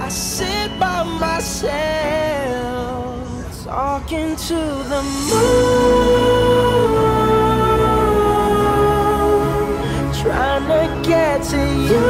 I sit by myself, talking to the moon, trying to get to you.